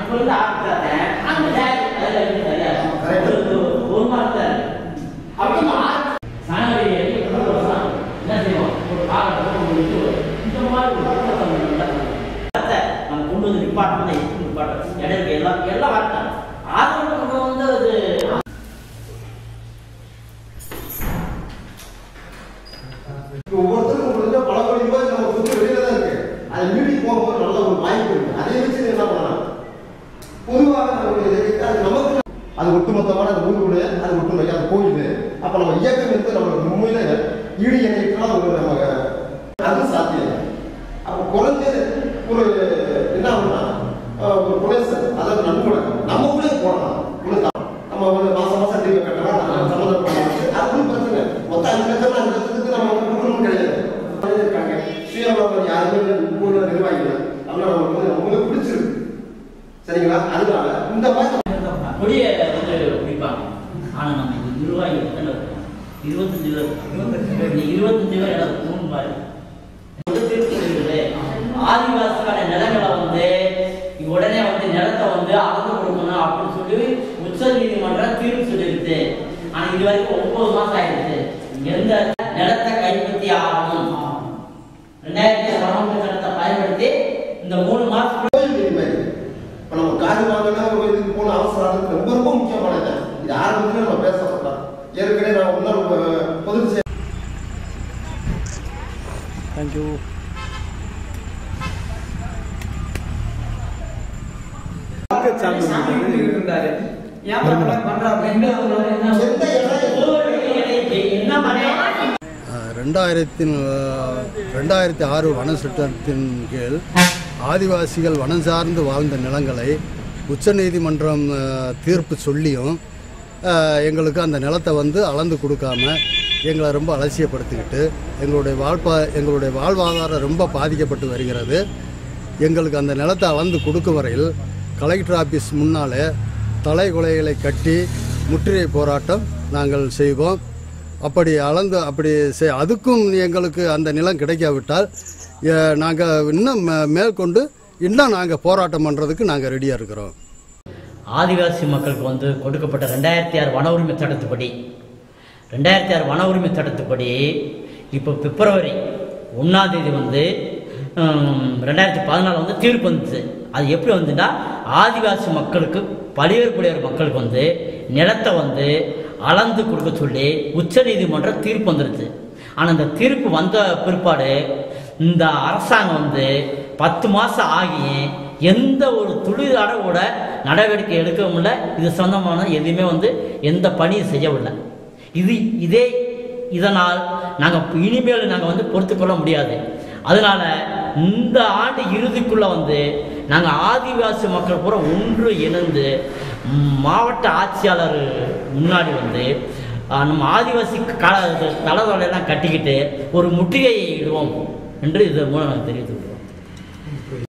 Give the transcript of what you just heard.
அது ஒட்டுமொத்தமான அந்த ஊருடைய அது ஒட்டுமொத்த அது கோயில் அப்ப நம்ம இயக்கம் இருந்து நம்ம உண்மையில ஈடு இணைக்கலாம் நம்ம அது சாத்தியம். அப்ப குறைஞ்சது ஒரு என்ன ஆகும்னா ஒரு குலேசர் அதாவது நன்கொடை நம்ம கூட போடலாம். நம்ம வந்து மாசம் மாசம் தீர்வு கட்டலாம் சம்மந்தப்பட்ட அது பிரச்சனை மொத்தம் 5 லட்சம் 5 லட்சத்துக்கு நம்ம கொடுக்கணும் கிடையாது. இருக்காங்க சுயமாக யாருமே ஊர்ல நிர்வாகிகள் அதனால நமக்கு வந்து ரொம்ப பிடிச்சிருக்கு. சரிங்களா? அதனால இந்த மாதிரி கொடியை வந்து பிடிப்பாங்க. ஆனால் நம்ம இது நிர்வாகி எத்தனை இருக்கும்? 25 பேர். 25 பேர் எனக்கு தூண் பாரு ஆதிவாசிக்கான நிலங்களை வந்து உடனே வந்து நிலத்தை வந்து அளந்து கொடுக்கணும் அப்படின்னு சொல்லி உச்ச நீதிமன்றம் தீர்ப்பு சொல்லிருக்கு. ஆனால் இது வரைக்கும் 9 மாசம் ஆயிடுச்சு. எந்த நிலத்தை கைப்பற்றி ஆகணும் 2000 சட்டத்தை பயன்படுத்தி இந்த 3 மாசம் நம்ம காது வாங்கினா ஒரு இதுக்கு போன அவசரம் ரொம்ப ரொம்ப முக்கியமானது. இது ஆரம்பத்துல நம்ம பேசப்பட்டோம். ஏற்கனவே நான் இன்னொரு பொது தேங்க்யூ. ரெண்டாயிரத்தி 6 வன சட்டத்தின் கீழ் ஆதிவாசிகள் வனம் சார்ந்து வாழ்ந்த நிலங்களை உச்சநீதிமன்றம் தீர்ப்பு சொல்லியும் எங்களுக்கு அந்த நிலத்தை வந்து அளந்து கொடுக்காம எங்களை ரொம்ப அலட்சியப்படுத்திக்கிட்டு எங்களுடைய வாழ்வாதாரம் ரொம்ப பாதிக்கப்பட்டு வருகிறது. எங்களுக்கு அந்த நிலத்தை அளந்து கொடுக்கும் வரையில் கலெக்டர் ஆஃபீஸ் முன்னாலே தலைகுலைகளை கட்டி முற்றுகை போராட்டம் நாங்கள் செய்வோம். அப்படி அதுக்கும் எங்களுக்கு அந்த நிலம் கிடைக்காவிட்டால் நாங்கள் இன்னும் மேற்கொண்டு இன்னும் நாங்கள் போராட்டம் பண்ணுறதுக்கு நாங்கள் ரெடியாக இருக்கிறோம். ஆதிவாசி மக்களுக்கு வந்து கொடுக்கப்பட்ட 2006 வன உரிமை சட்டத்துப்படி 2006 வன உரிமை சட்டத்துப்படி இப்போ பிப்ரவரி 1ஆம் தேதி வந்து 2014 வந்து தீர்ப்பு வந்துச்சு. அது எப்படி வந்துன்னா ஆதிவாசி மக்களுக்கு பழியேற்புடையவர் மக்களுக்கு வந்து நிலத்தை வந்து அளந்து கொடுக்க சொல்லி உச்ச நீதிமன்றம் தீர்ப்பு வந்துருச்சு. ஆனால் இந்த தீர்ப்பு வந்த பிற்பாடு இந்த அரசாங்கம் வந்து 10 மாதம் ஆகி எந்த ஒரு துளிதளவோட நடவடிக்கை எடுக்கவும் இல்லை. இது சொந்தமான எதுவுமே வந்து எந்த பணியும் செய்யவில்லை. இதனால் நாங்கள் இனிமேல் நாங்கள் வந்து பொறுத்துக்கொள்ள முடியாது. அதனால இந்த ஆண்டு இறுதிக்குள்ள வந்து நாங்கள் ஆதிவாசி மக்கள் பூரா ஒன்று இணைந்து மாவட்ட ஆட்சியாளர் முன்னாடி வந்து நம்ம ஆதிவாசி தலைவர்களெல்லாம் கட்டிக்கிட்டு ஒரு முற்றுகையை இடுவோம் என்று இதன் மூலம் நாங்கள் தெரிவித்துக்கிறோம்.